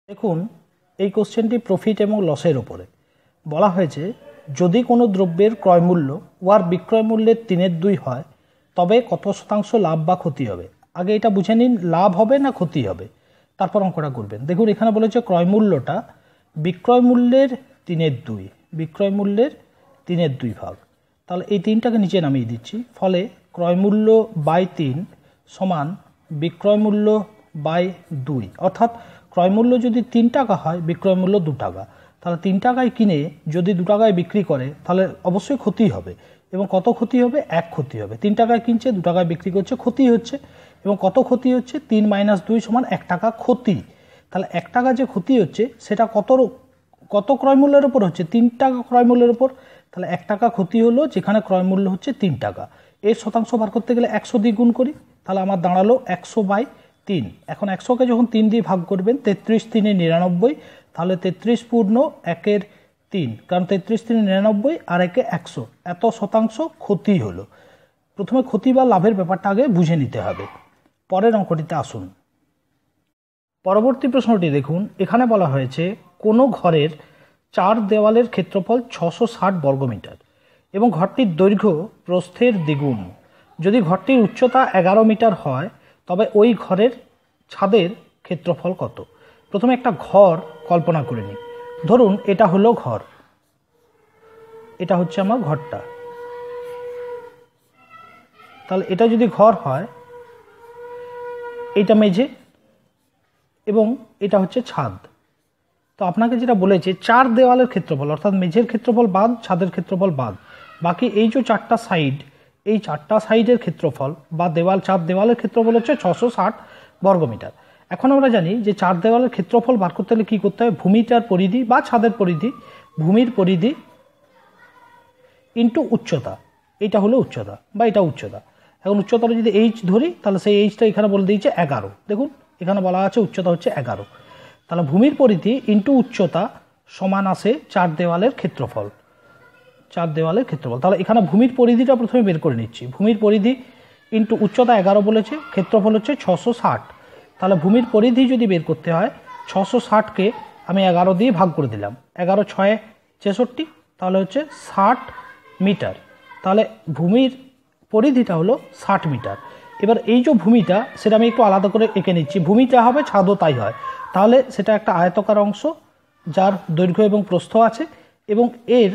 দেখুন এই কোশ্চেনটি প্রফিট এবং লসের উপরে বলা হয়েছে। যদি কোনো দ্রব্যের ক্রয় মূল্য ওয়ার বিক্রয় মূল্যের 3/2 হয় তবে কত শতাংশ লাভ বা ক্ষতি হবে। আগে এটা বুঝে নিন, লাভ হবে না ক্ষতি হবে, তারপর অঙ্কটা করবেন। দেখুন এখানে বলেছে ক্রয় মূল্যটা বিক্রয় মূল্যের 3/2, বিক্রয় মূল্যের 3/2 ভাগ। তাহলে এই 3টাকে নিচে নামিয়ে দিচ্ছি। ফলে ক্রয় মূল্য বাই 3 সমান বিক্রয় মূল্য বাই 2, অর্থাৎ ক্রয় মূল্য যদি 3 টাকা হয় বিক্রয় মূল্য 2 টাকা। তাহলে 3 টাকায় কিনে যদি 2 টাকায় বিক্রি করে তাহলে অবশ্যই ক্ষতি হবে। এবং কত ক্ষতি হবে? 1 ক্ষতি হবে। 3 টাকায় কিনছে 2 টাকায় বিক্রি করছে, ক্ষতি হচ্ছে। এবং কত ক্ষতি হচ্ছে? 3 - 2 সমান 1 টাকা ক্ষতি। তাহলে 1 টাকা যে ক্ষতি হচ্ছে সেটা কত ক্রয় মূল্যের উপর হচ্ছে? 3 টাকা ক্রয় মূল্যের উপর। তাহলে 1 টাকা ক্ষতি হলো যেখানে ক্রয় মূল্য হচ্ছে 3 টাকা। এর শতাংশ বার করতে গেলে 100 দিয়ে গুণ করি, তাহলে আমার দাঁড়ালো 100/3। এখন 100কে যখন 3 দিয়ে ভাগ করবেন, 33 × 3 = 99, তাহলে 33 পূর্ণ 1/3, কারণ 33 × 3 = 99 আর 1 100, এত শতাংশ ক্ষতি হলো। প্রথমে ক্ষতি বা লাভের ব্যাপারটা আগে বুঝে নিতে হবে। পরের অঙ্কটিতে আসুন। পরবর্তী প্রশ্নটি দেখুন, এখানে বলা হয়েছে কোনো ঘরের 4 দেওয়ালের ক্ষেত্রফল 660 বর্গমিটার এবং ঘরটির দৈর্ঘ্য প্রস্থের দ্বিগুণ। যদি ঘরটির উচ্চতা 11 মিটার হয় তবে ওই ঘরের ছাদের ক্ষেত্রফল কত? প্রথমে একটা ঘর কল্পনা করে নিই। ধরুন এটা হলো ঘর, এটা হচ্ছে আমার ঘরটা। তাহলে এটা যদি ঘর হয়, এটা মেঝে এবং এটা হচ্ছে ছাদ। তো আপনাকে যেটা বলেছে 4 দেওয়ালের ক্ষেত্রফল, অর্থাৎ মেঝের ক্ষেত্রফল বাদ, ছাদের ক্ষেত্রফল বাদ, বাকি এই যে 4টা সাইড, এই 4টা সাইডের ক্ষেত্রফল বা 4 দেওয়ালের ক্ষেত্রফল হচ্ছে 660 বর্গমিটার। এখন আমরা জানি যে 4 দেওয়ালের ক্ষেত্রফল বার করতে হলে কী করতে হয়? ভূমিটার পরিধি বা ছাদের পরিধি, ভূমির পরিধি ইন্টু উচ্চতা। এইটা হলো উচ্চতা বা এটা উচ্চতা। এখন উচ্চতাটা যদি এইচ ধরি তাহলে সেই এইচটা এখানে বলে দিয়েছে 11। দেখুন এখানে বলা আছে উচ্চতা হচ্ছে 11। তাহলে ভূমির পরিধি ইন্টু উচ্চতা সমান আসে 4 দেওয়ালের ক্ষেত্রফল, 4 দেওয়ালের ক্ষেত্রফল। তাহলে এখানে ভূমির পরিধিটা প্রথমে বের করে নিচ্ছি। ভূমির পরিধি ইন্টু উচ্চতা 11 বলেছে, ক্ষেত্রফল হচ্ছে 660। তাহলে ভূমির পরিধি যদি বের করতে হয়, 660কে আমি 11 দিয়ে ভাগ করে দিলাম। 11 × 6 = 66, তাহলে হচ্ছে 60 মিটার। তাহলে ভূমির পরিধিটা হলো 60 মিটার। এবার এই যে ভূমিটা, সেটা আমি একটু আলাদা করে এঁকে নিচ্ছি। ভূমিটা হবে, ছাদও তাই হয়। তাহলে সেটা একটা আয়তাকার অংশ যার দৈর্ঘ্য এবং প্রস্থ আছে এবং এর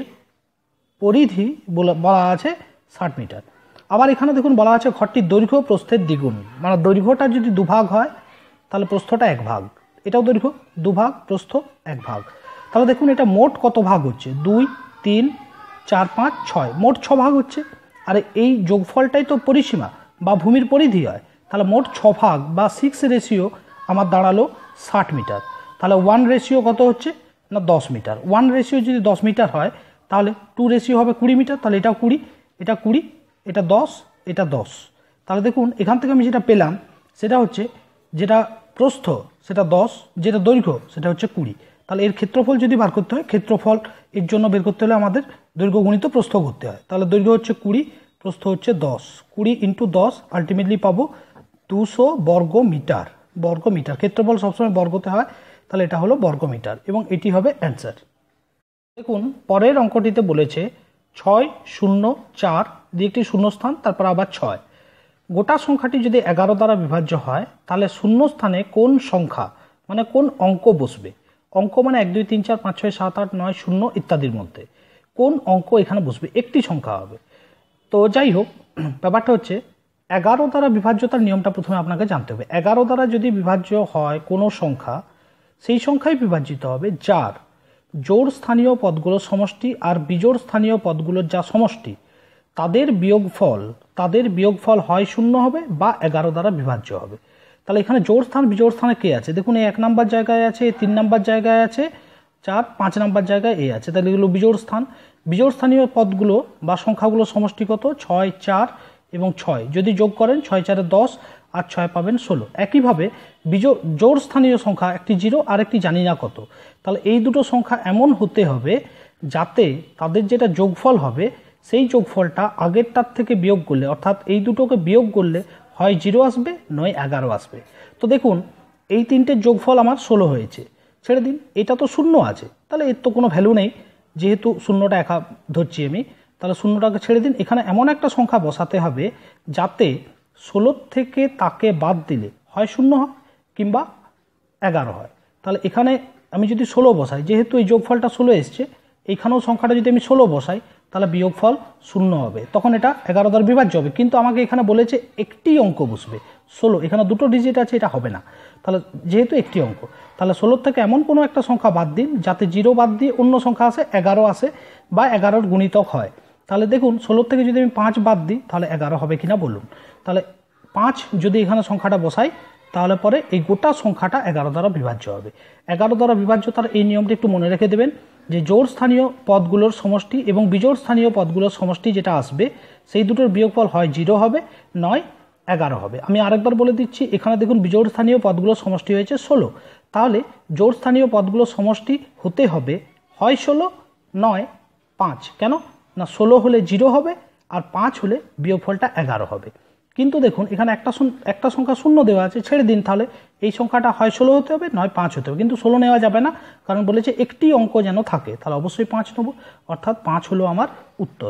পরিধি বলা আছে 60 মিটার। আবার এখানে দেখুন বলা আছে ঘরটির দৈর্ঘ্য প্রস্থের দ্বিগুণ, মানে দৈর্ঘ্যটা যদি 2 ভাগ হয় তাহলে প্রস্থটা 1 ভাগ। এটাও দৈর্ঘ্য 2 ভাগ, প্রস্থ 1 ভাগ। তাহলে দেখুন এটা মোট কত ভাগ হচ্ছে? 2, 3, 4, 5, 6, মোট 6 ভাগ হচ্ছে। আর এই যোগফলটাই তো পরিসীমা বা ভূমির পরিধি হয়। তাহলে মোট 6 ভাগ বা 6 আমার দাঁড়ালো 60 মিটার। তাহলে 1 কত হচ্ছে না 10 মিটার। 1 যদি 10 মিটার হয় তাহলে 2 হবে 20 মিটার। তাহলে এটা 20, এটা 20, এটা 10, এটা 10। তাহলে দেখুন এখান থেকে আমি যেটা পেলাম সেটা হচ্ছে যেটা প্রস্থ সেটা 10, যেটা দৈর্ঘ্য সেটা হচ্ছে 20। তাহলে এর ক্ষেত্রফল যদি বার করতে হয়, ক্ষেত্রফল এর জন্য বের করতে হলে আমাদের দৈর্ঘ্য গুণিত প্রস্থ করতে হয়। তাহলে দৈর্ঘ্য হচ্ছে 20, প্রস্থ হচ্ছে 10। 20 × 10 আলটিমেটলি পাবো 200 বর্গমিটার। বর্গমিটার, ক্ষেত্রফল সবসময় বর্গতে হয়, তাহলে এটা হলো বর্গমিটার এবং এটি হবে অ্যান্সার। দেখুন পরের অঙ্কটিতে বলেছে 6, 0, 4 দিয়ে একটি শূন্যস্থান, তারপর আবার 6। গোটা সংখ্যাটি যদি 11 দ্বারা বিভাজ্য হয় তাহলে শূন্যস্থানে কোন সংখ্যা মানে কোন অঙ্ক বসবে? অঙ্ক মানে 1, 2, 3, 4, 5, 6, 7, 8, 9, 0 ইত্যাদির মধ্যে কোন অঙ্ক এখানে বসবে? একটি সংখ্যা হবে। তো যাই হোক, ব্যাপারটা হচ্ছে 11 দ্বারা বিভাজ্যতার নিয়মটা প্রথমে আপনাকে জানতে হবে। 11 দ্বারা যদি বিভাজ্য হয় কোনো সংখ্যা, সেই সংখ্যাই বিভাজিত হবে যার জোড় স্থানীয় পদগুলোর সমষ্টি আর বিজোড় স্থানীয় পদগুলোর যা সমষ্টি, তাদের বিয়োগফল হয় 0 হবে বা 11 দ্বারা বিভাজ্য হবে। তাহলে এখানে জোড় স্থান বিজোড় স্থানে কে আছে? দেখুন এই 1 নম্বর জায়গায় আছে, 3 নম্বর জায়গায় আছে, 4, 5 নম্বর জায়গায় এ আছে। তাহলে এগুলো বিজোড় স্থান। বিজোড় স্থানীয় পদগুলো বা সংখ্যাগুলো সমষ্টি কত? 6, 4 এবং 6। যদি যোগ করেন 6, 4 = 10 আর 6 পাবেন 16। একইভাবে জোড় স্থানীয় সংখ্যা একটি 0 আর একটি জানি না কত। তাহলে এই দুটো সংখ্যা এমন হতে হবে যাতে তাদের যেটা যোগফল হবে সেই যোগফলটা আগেরটার থেকে বিয়োগ করলে, অর্থাৎ এই দুটোকে বিয়োগ করলে হয় 0 আসবে নয় 11 আসবে। তো দেখুন এই তিনটের যোগফল আমার 16 হয়েছে। ছেড়ে দিন। এটা তো শূন্য আছে, তাহলে এর তো কোনো ভ্যালু নেই, যেহেতু শূন্যটা একা ধরছি আমি, তাহলে শূন্যটাকে ছেড়ে দিন। এখানে এমন একটা সংখ্যা বসাতে হবে যাতে 16 থেকে তাকে বাদ দিলে হয় 0 হয় কিংবা 11 হয়। তাহলে এখানে আমি যদি 16 বসাই, যেহেতু এই যোগফলটা 16 এসছে, এইখানেও সংখ্যাটা যদি আমি 16 বসাই তাহলে বিয়োগফল 0 হবে, তখন এটা 11 দ্বারা বিভাজ্য হবে। কিন্তু আমাকে এখানে বলেছে একটি অঙ্ক বসবে 16, এখানে দুটো ডিজিট আছে, এটা হবে না। তাহলে যেহেতু একটি অঙ্ক, তাহলে 16 থেকে এমন কোনো একটা সংখ্যা বাদ দিন যাতে 0 বাদ দিয়ে অন্য সংখ্যা আসে, 11 আসে বা 11-র গুণিতক হয়। তাহলে দেখুন 16 থেকে যদি আমি 5 বাদ দিই তাহলে 11 হবে কিনা বলুন। তাহলে 5 যদি এখানে সংখ্যাটা বসাই তাহলে পরে এই গোটা সংখ্যাটা 11 দ্বারা বিভাজ্য হবে। 11 দ্বারা বিভাজ্য, তার এই নিয়মটি একটু মনে রেখে দেবেন যে জোড় স্থানীয় পদগুলোর সমষ্টি এবং বিজোড় স্থানীয় পদগুলোর সমষ্টি যেটা আসবে সেই দুটোর বিয়োগফল হয় 0 হবে, নয় 11 হবে। আমি আরেকবার বলে দিচ্ছি, এখানে দেখুন বিজোড় স্থানীয় পদগুলোর সমষ্টি হয়েছে 16, তাহলে জোড় স্থানীয় পদগুলোর সমষ্টি হতে হবে হয় 16 নয় 5। কেন না 16 হলে 0 হবে আর 5 হলে বিয়োগফলটা 11 হবে। কিন্তু দেখুন এখানে একটা সংখ্যা শূন্য দেওয়া আছে, ছেড়ে দিন। তাহলে এই সংখ্যাটা হয় 16 হতে হবে নয় 5 হতে হবে, কিন্তু 16 নেওয়া যাবে না, কারণ বলেছে একটি অঙ্ক যেন থাকে, তাহলে অবশ্যই 5 নেব, অর্থাৎ 5 হলো আমার উত্তর।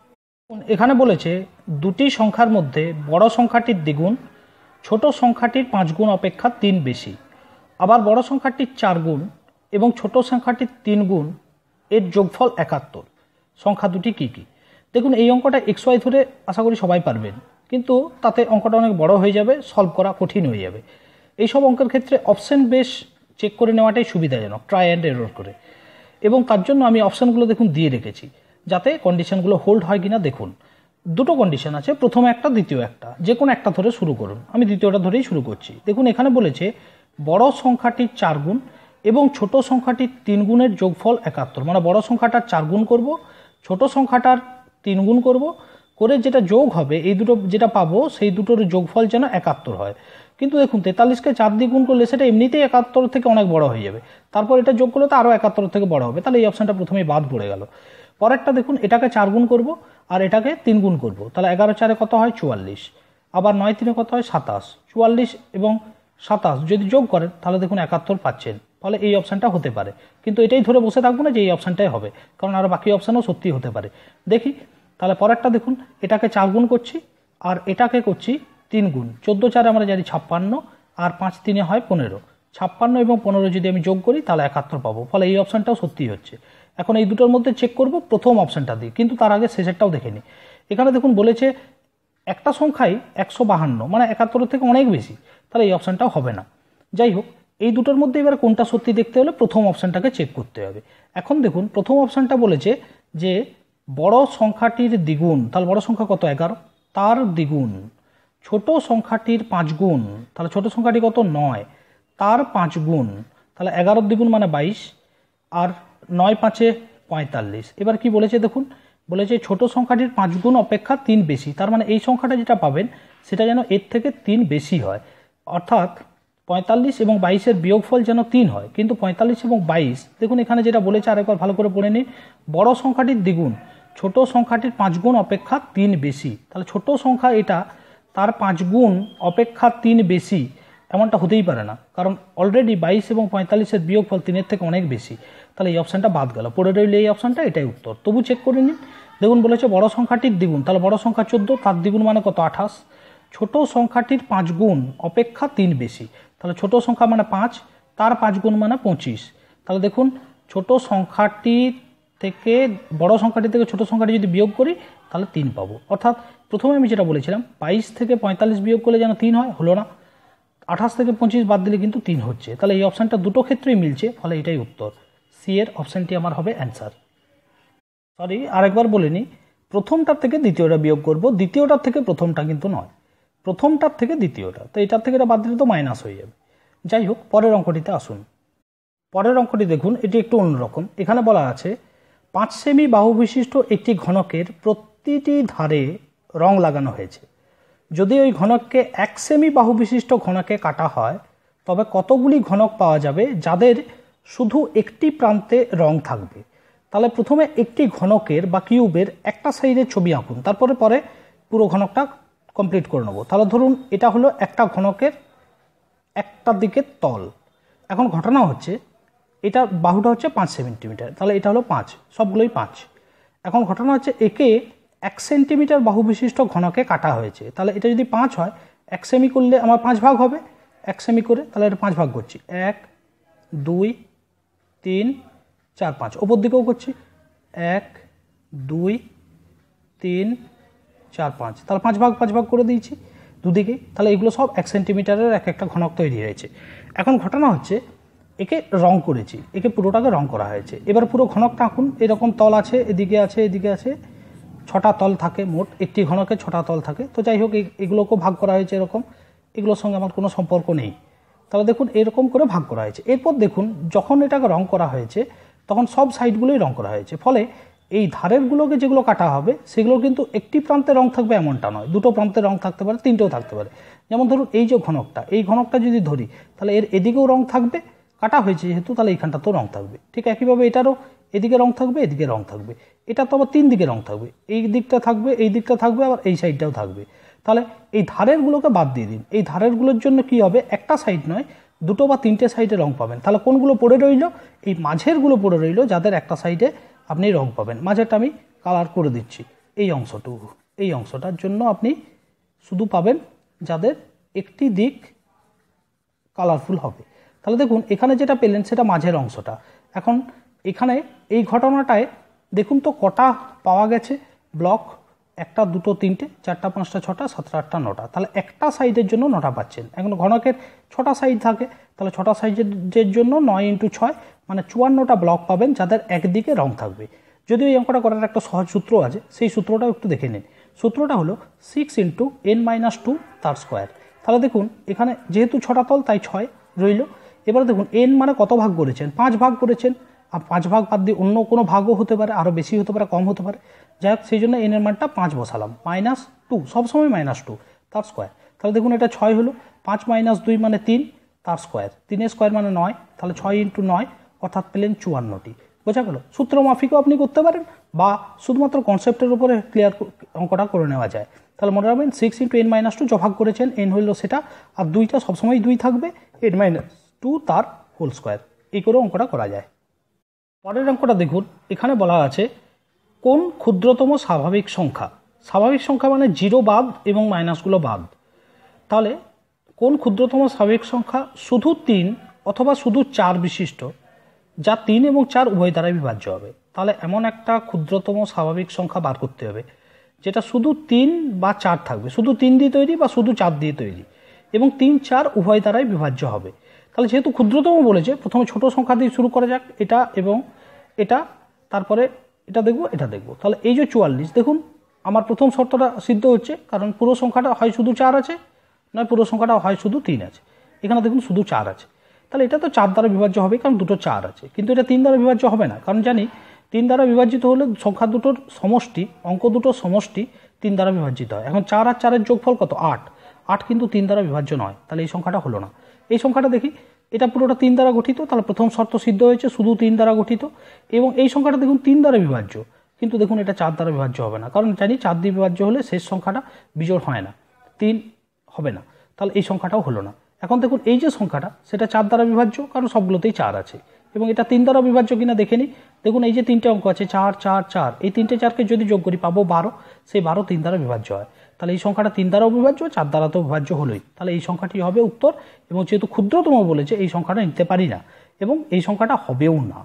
এখানে বলেছে দুটি সংখ্যার মধ্যে বড় সংখ্যাটির দ্বিগুণ ছোট সংখ্যাটির 5 গুণ অপেক্ষা 3 বেশি, আবার বড় সংখ্যাটির 4 গুণ এবং ছোট সংখ্যাটির 3 গুণ এর যোগফল 71। সংখ্যা দুটি কী কী? দেখুন এই অঙ্কটা XY ধরে আশা করি সবাই পারবেন, কিন্তু তাতে অঙ্কটা অনেক বড় হয়ে যাবে, সলভ করা কঠিন হয়ে যাবে। এইসব অঙ্কের ক্ষেত্রে অপশন বেশ চেক করে নেওয়াটাই সুবিধাজনক, ট্রাই অ্যান্ড এরর করে, এবং তার জন্য আমি অপশানগুলো দেখুন দিয়ে রেখেছি যাতে কন্ডিশনগুলো হোল্ড হয় কিনা দেখুন। দুটো কন্ডিশন আছে, প্রথম একটা দ্বিতীয় একটা, যে কোনো একটা ধরে শুরু করুন। আমি দ্বিতীয়টা ধরেই শুরু করছি। দেখুন এখানে বলেছে বড় সংখ্যাটির 4 গুণ এবং ছোট সংখ্যাটির 3 গুণের যোগফল 71, মানে বড় সংখ্যাটার 4 গুণ করব, ছোট সংখ্যাটার 3 গুণ করব, করে যেটা যোগ হবে এই দুটো যেটা পাবো সেই দুটোর যোগফল যেন 71 হয়। কিন্তু দেখুন 43কে 4 দিয়ে গুণ করলে সেটা এমনিতেই 71 থেকে অনেক বড় হয়ে যাবে, তারপর এটা যোগ করলে তো আরও 71 থেকে বড় হবে, তাহলে এই অপশানটা প্রথমেই বাদ পড়ে গেল। পরেরটা দেখুন এটাকে 4 গুণ করব আর এটাকে 3 গুণ করব, তাহলে 11-4 কত হয় 44, আবার 9-3 কত হয় 27, 44 এবং 27 যদি যোগ করেন তাহলে দেখুন 71 পাচ্ছেন, ফলে এই অপশানটা হতে পারে। কিন্তু এটাই ধরে বসে থাকবো না যে এই অপশানটাই হবে, কারণ আরও বাকি অপশানও সত্যি হতে পারে। দেখি তাহলে পরেরটা দেখুন এটাকে 4 গুণ করছি আর এটাকে করছি 3 গুণ, 14-4 আমরা জানি 56 আর 5-3 হয় 15, 56 এবং 15 যদি আমি যোগ করি তাহলে 71 পাবো, ফলে এই অপশানটাও সত্যি হচ্ছে। এখন এই দুটোর মধ্যে চেক করব প্রথম অপশানটা দিয়ে, কিন্তু তার আগে শেষেরটাও দেখে নিই। এখানে দেখুন বলেছে একটা সংখ্যাই 152, মানে 71 থেকে অনেক বেশি, তাহলে এই অপশানটাও হবে না। যাই হোক, এই দুটোর মধ্যে এবার কোনটা সত্যি দেখতে হলে প্রথম অপশানটাকে চেক করতে হবে। এখন দেখুন প্রথম অপশানটা বলেছে যে বড় সংখ্যাটির দ্বিগুণ, তাহলে বড় সংখ্যা কত 11, তার দ্বিগুণ, ছোট সংখ্যাটির 5 গুণ, তাহলে ছোট সংখ্যাটি কত 9, তার 5 গুণ, তাহলে 11-র দ্বিগুণ মানে 22, আর 9-5-এ 45। এবার কি বলেছে দেখুন, বলেছে ছোট সংখ্যাটির 5 গুণ অপেক্ষা 3 বেশি, তার মানে এই সংখ্যাটা যেটা পাবেন সেটা যেন এর থেকে 3 বেশি হয়, অর্থাৎ 45 এবং 22-এর বিয়োগফল যেন 3 হয়। কিন্তু 45 এবং 22 দেখুন এখানে যেটা বলেছে আরেকবার ভালো করে পড়ে নিন, বড় সংখ্যাটির দ্বিগুণ ছোট সংখ্যাটির 5 গুণ অপেক্ষা 3 বেশি, তাহলে ছোট সংখ্যা এটা তার 5 গুণ অপেক্ষা 3 বেশি, এমনটা হতেই পারে না, কারণ অলরেডি 22 এবং 45-এর বিয়োগফল 3-এর থেকে অনেক বেশি, তাহলে এই অপশানটা বাদ গেল, পড়ে রইল এই অপশানটা, এটাই উত্তর। তবু চেক করে নিন। দেখুন বলেছে বড় সংখ্যাটির দ্বিগুণ, তাহলে বড় সংখ্যা 14, তার দ্বিগুণ মানে কত 28, ছোট সংখ্যাটির 5 গুণ অপেক্ষা 3 বেশি, তাহলে ছোট সংখ্যা মানে 5, তার 5 গুণ মানে 25, তাহলে দেখুন ছোট সংখ্যাটি থেকে বড় সংখ্যাটি থেকে ছোট সংখ্যাটি যদি বিয়োগ করি তাহলে 3 পাবো। অর্থাৎ প্রথমে আমি যেটা বলেছিলাম 22 থেকে 45 বিয়োগ করলে যেন 3 হয়, হলো না, 28 থেকে 25 বাদ দিলে কিন্তু 3 হচ্ছে, তাহলে এই অপশানটা দুটো ক্ষেত্রেই মিলছে, ফলে এটাই উত্তর। সি এর অপশানটি আমার হবে অ্যান্সার। সরি, আরেকবার বলে নিই, প্রথমটার থেকে দ্বিতীয়টা বিয়োগ করব, দ্বিতীয়টার থেকে প্রথমটা কিন্তু নয়, প্রথমটার থেকে দ্বিতীয়টা, তো এটার থেকে এটা বাদ দিলে তো মাইনাস হয়ে যাবে। যাই হোক, পরের অঙ্কটিতে আসুন। পরের অঙ্কটি দেখুন, এটি একটু অন্যরকম। এখানে বলা আছে 5 সেমি বাহু বিশিষ্ট একটি ঘনকের প্রতিটি ধারে রং লাগানো হয়েছে। যদি ওই ঘনককে 1 সেমি বাহু বিশিষ্ট ঘনকে কাটা হয় তবে কতগুলি ঘনক পাওয়া যাবে যাদের শুধু একটি প্রান্তে রং থাকবে? তাহলে প্রথমে একটি ঘনকের বা কিউবের একটা সাইডের ছবি আঁকুন, তারপরে পুরো ঘনকটা কমপ্লিট করে নেব। তাহলে ধরুন এটা হলো একটা ঘনকের একটা দিকের তল। এখন ঘটনা হচ্ছে এটা বাহুটা হচ্ছে 5 সেন্টিমিটার, তাহলে এটা হলো 5, সবগুলোই 5। এখন ঘটনা হচ্ছে একে 1 সেন্টিমিটার বাহু বিশিষ্ট ঘনকে কাটা হয়েছে, তাহলে এটা যদি 5 হয় 1 সেমি করলে আমার 5 ভাগ হবে, 1 সেমি করে, তাহলে এটা 5 ভাগ করছি, 1 2 3 4 5, ওপর দিকেও করছি 1 2 3 4 5, তাহলে 5 ভাগ করে দিয়েছি দুদিকে, তাহলে এগুলো সব 1 সেন্টিমিটারের এক একটা ঘনক তৈরি হয়েছে। এখন ঘটনা হচ্ছে একে রং করেছি, একে পুরোটাকে রং করা হয়েছে। এবার পুরো ঘনকটা আঁকুন, এরকম তল আছে, এদিকে আছে, এদিকে আছে, 6টা তল থাকে মোট, একটি ঘনকে 6টা তল থাকে। তো যাই হোক এগুলোকেও ভাগ করা হয়েছে এরকম, এগুলোর সঙ্গে আমার কোনো সম্পর্ক নেই। তাহলে দেখুন এরকম করে ভাগ করা হয়েছে। এরপর দেখুন যখন এটাকে রং করা হয়েছে তখন সব সাইডগুলোই রং করা হয়েছে, ফলে এই ধারেরগুলোকে যেগুলো কাটা হবে সেগুলো কিন্তু একটি প্রান্তে রং থাকবে এমনটা নয়, দুটো প্রান্তে রং থাকতে পারে, তিনটেও থাকতে পারে। যেমন ধরুন এই যে ঘনকটা, এই ঘনকটা যদি ধরি তাহলে এর এদিকেও রং থাকবে, কাটা হয়েছে যেহেতু, তাহলে এইখানটাতেও রং থাকবে। ঠিক একইভাবে এটারও এদিকে রং থাকবে, এদিকে রং থাকবে, এটা তো আবার 3 দিকে রং থাকবে, এই দিকটা থাকবে, এই দিকটা থাকবে, আবার এই সাইডটাও থাকবে। তাহলে এই ধারেরগুলোকে বাদ দিয়ে দিন, এই ধারেরগুলোর জন্য কি হবে, একটা সাইড নয় 2টো বা 3টে সাইডে রং পাবেন। তাহলে কোনগুলো পড়ে রইল, এই মাঝেরগুলো পড়ে রইল, যাদের একটা সাইডে আপনি রং পাবেন। মাঝেরটা আমি কালার করে দিচ্ছি, এই অংশটুকু, এই অংশটার জন্য আপনি শুধু পাবেন যাদের একটি দিক কালারফুল হবে। তাহলে দেখুন এখানে যেটা পেলেন সেটা মাঝের অংশটা। এখন এখানে এই ঘটনাটায় দেখুন তো কটা পাওয়া গেছে ব্লক, 1টা 2টো 3টে 4টা 5টা 6টা 7টা 8টা 9টা, তাহলে একটা সাইডের জন্য 9টা পাচ্ছেন। এখন ঘনকের 6টা সাইড থাকে, তাহলে 6টা সাইডের জন্য 9 × 6 মানে 54টা ব্লক পাবেন যাদের একদিকে রং থাকবে। যদিও এই অঙ্কটা করার একটা সহজ সূত্র আছে, সেই সূত্রটাও একটু দেখে নিন। সূত্রটা হলো 6 × n-2 তার স্কোয়ার। তাহলে দেখুন এখানে যেহেতু 6টা তল তাই 6 রইল। এবারে দেখুন n মানে কত ভাগ করেছেন, 5 ভাগ করেছেন, আর 5 ভাগ বাদ দিয়ে অন্য কোনো ভাগও হতে পারে, আরও বেশি হতে পারে, কম হতে পারে, যাই হোক সেই জন্য n এর মানটা 5 বসালাম, -2, সবসময় -2 তার স্কোয়ার। তাহলে দেখুন এটা 6 হলো, 5 - 2 মানে 3 তার স্কোয়ার, 3 স্কোয়ার মানে 9, তাহলে 6 × 9 অর্থাৎ পেলেন 54টি। বোঝা গেল? সূত্র মাফিকও আপনি করতে পারেন বা শুধুমাত্র কনসেপ্টের উপরে ক্লিয়ার অঙ্কটা করে নেওয়া যায়। তাহলে মনে রাখবেন 6 × n-2 যা ভাগ করেছেন n হইল সেটা, আর 2টা সবসময় 2 থাকবে, n-2 তার হোল স্কোয়ার, এই করে অঙ্কটা করা যায়। পরের অঙ্কটা দেখুন, এখানে বলা আছে কোন ক্ষুদ্রতম স্বাভাবিক সংখ্যা, স্বাভাবিক সংখ্যা মানে 0 বাদ এবং মাইনাসগুলো বাদ, তাহলে কোন ক্ষুদ্রতম স্বাভাবিক সংখ্যা শুধু 3 অথবা শুধু 4 বিশিষ্ট যা 3 এবং 4 উভয় দ্বারাই বিভাজ্য হবে। তাহলে এমন একটা ক্ষুদ্রতম স্বাভাবিক সংখ্যা বার করতে হবে যেটা শুধু 3 বা 4 থাকবে, শুধু 3 দিয়ে তৈরি বা শুধু 4 দিয়ে তৈরি, এবং 3 4 উভয় দ্বারাই বিভাজ্য হবে। তাহলে যেহেতু ক্ষুদ্রতম বলেছে, প্রথমে ছোট সংখ্যা দিয়ে শুরু করা যাক, এটা এবং এটা, তারপরে এটা দেখব, এটা দেখব। তাহলে এই যে 44, দেখুন আমার প্রথম শর্তটা সিদ্ধ হচ্ছে, কারণ পুরো সংখ্যাটা হয় শুধু 4 আছে, নয় পুরো সংখ্যাটা হয় শুধু 3 আছে। এখানে দেখুন শুধু 4 আছে, তাহলে এটা তো 4 দ্বারা বিভাজ্য হবে, কারণ দুটো 4 আছে। কিন্তু এটা 3 দ্বারা বিভাজ্য হবে না, কারণ জানি 3 দ্বারা বিভাজিত হলে সংখ্যা দুটোর সমষ্টি, অঙ্ক দুটোর সমষ্টি 3 দ্বারা বিভাজিত হয়। এখন 4 আর 4-এর যোগফল কত? 8, 8 কিন্তু 3 দ্বারা বিভাজ্য নয়, তাহলে এই সংখ্যাটা হলো না। এই সংখ্যাটা দেখি, এটা পুরোটা 3 দ্বারা গঠিত, তাহলে প্রথম শর্ত সিদ্ধ হয়েছে, শুধু 3 দ্বারা গঠিত। এবং এই সংখ্যাটা দেখুন 3 দ্বারা বিভাজ্য, কিন্তু দেখুন এটা 4 দ্বারা বিভাজ্য হবে না, কারণ জানি 4 দিয়ে বিভাজ্য হলে শেষ সংখ্যাটা বিজোড় হয় না, 3 হবে না, তাহলে এই সংখ্যাটাও হলো না। এখন দেখুন এই যে সংখ্যাটা সেটা 4 দ্বারা বিভাজ্য, কারণ সবগুলোতেই 4 আছে, এবং এটা 3 দ্বারা বিভাজ্য কিনা দেখে নিই। দেখুন এই যে 3টে অঙ্ক আছে, 4 4 4, এই 3টে 4কে যদি যোগ করি পাবো 12, সেই 12 3 দ্বারা বিভাজ্য হয়, তাহলে এই সংখ্যাটা 3 দ্বারাও বিভাজ্য, 4 দ্বারাতেও বিভাজ্য হলোই, তাহলে এই সংখ্যাটি হবে উত্তর। এবং যেহেতু ক্ষুদ্রতম বলেছে এই সংখ্যাটা নিতে পারি না, এবং এই সংখ্যাটা হবেও না।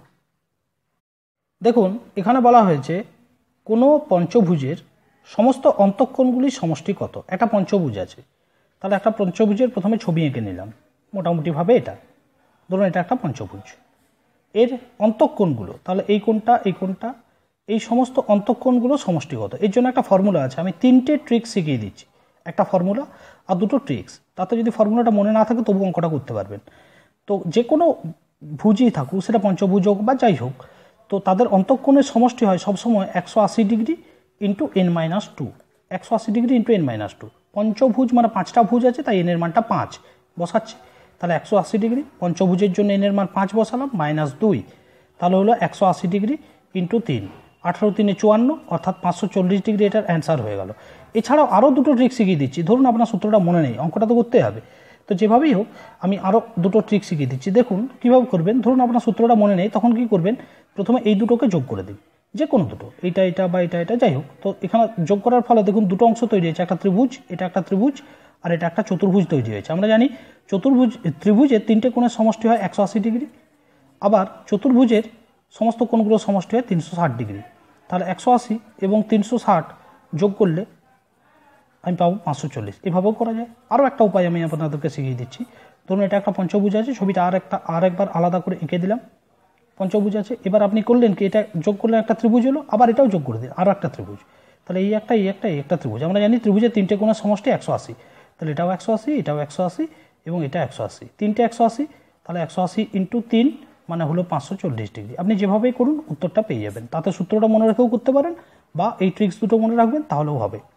দেখুন এখানে বলা হয়েছে কোনো পঞ্চভুজের সমস্ত অন্তঃকোণগুলির সমষ্টি কত। একটা পঞ্চভুজ আছে, তাহলে একটা পঞ্চভুজের প্রথমে ছবি এঁকে নিলাম, মোটামুটিভাবে এটা ধরুন এটা একটা পঞ্চভুজ, এর অন্তঃকোণগুলো, তাহলে এই কোণটা, এই কোণটা, এই সমস্ত অন্তঃকোণগুলো সমষ্টিগত। এর জন্য একটা ফর্মুলা আছে, আমি 3টে ট্রিক্স শিখিয়ে দিচ্ছি, একটা ফর্মুলা আর 2টো ট্রিক্স। তাতে যদি ফর্মুলাটা মনে না থাকে তবু অঙ্কটা করতে পারবেন। তো যে কোনো ভুজই থাকুক, সেটা পঞ্চভুজ হোক বা যাই হোক, তো তাদের অন্তঃকোণের সমষ্টি হয় সবসময় 180 degree into n-2, 180 degree into n-2। পঞ্চভুজ মানে 5টা ভুজ আছে, তাই n এর মানটা 5 বসাচ্ছি, তাহলে 180 ডিগ্রি, পঞ্চভুজের জন্য n এর মান 5 বসালাম, -2, তাহলে হলো 180 ডিগ্রি ইন্টু 3, 18 3 54, অর্থাৎ 540 ডিগ্রি, এটার অ্যান্সার হয়ে গেল। এছাড়াও আরও 2টো ট্রিক শিখিয়ে দিচ্ছি। ধরুন আপনার সূত্রটা মনে নেই, অঙ্কটা তো করতে হবে, তো যেভাবেই হোক আমি আরও দুটো ট্রিক শিখিয়ে দিচ্ছি। দেখুন কীভাবে করবেন। ধরুন আপনার সূত্রটা মনে নেই, তখন কি করবেন, প্রথমে এই দুটোকে যোগ করে দিন, যে কোনো দুটো, এটা বা এটা যাই হোক। তো এখানে যোগ করার ফলে দেখুন দুটো অংশ তৈরি হয়েছে, একটা ত্রিভুজ, এটা একটা ত্রিভুজ, আর এটা একটা চতুর্ভুজ তৈরি হয়েছে। আমরা জানি ত্রিভুজের 3টে কোণের সমষ্টি হয় 180 ডিগ্রি, আবার চতুর্ভুজের সমস্ত কোণগুলোর সমষ্টি হয় 360 ডিগ্রি। তাহলে 180 এবং 360 যোগ করলে আমি পাবো 540। এভাবেও করা যায়। আরও একটা উপায় আমি আপনাদেরকে শিখিয়ে দিচ্ছি। ধরুন এটা একটা পঞ্চভুজ আছে, ছবিটা আরেকবার আলাদা করে এঁকে দিলাম। পঞ্চভুজ আছে, এবার আপনি করলেন কি, এটা যোগ করলে একটা ত্রিভুজ হলো, আবার এটাও যোগ করে দিন, আরও একটা ত্রিভুজ। তাহলে এই একটা ত্রিভুজ। আমরা জানি ত্রিভুজের 3টে কোণের সমষ্টি 180, তাহলে এটাও 180, এটাও 180 এবং এটা 180, 3টে 180, তাহলে 180 × 3 মানে হলো 540 ডিগ্রি। আপনি যেভাবেই করুন উত্তরটা পেয়ে যাবেন। তাতে সূত্রটা মনে রেখেও করতে পারেন, বা এই ট্রিক্স দুটো মনে রাখবেন, তাহলেও হবে।